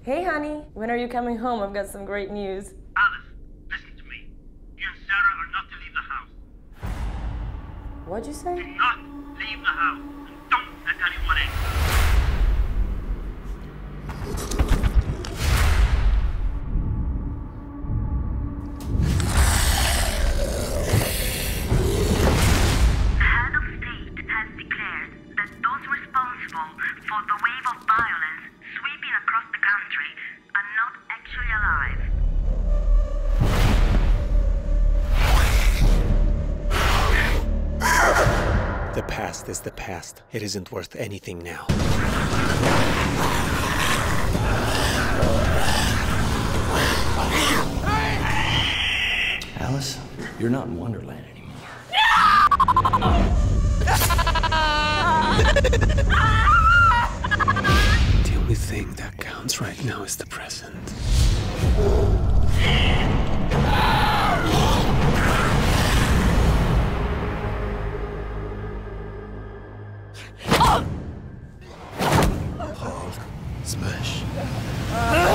Hey, honey. When are you coming home? I've got some great news. Alice, listen to me. You and Sarah are not to leave the house. What'd you say? Do not leave the house. And don't let anyone in. The head of state has declared that those responsible for the wave of violence sweeping across the country are not actually alive. The past is the past. It isn't worth anything now. Alice, you're not in Wonderland anymore. The only thing that counts right now is the present. Hold. Smash.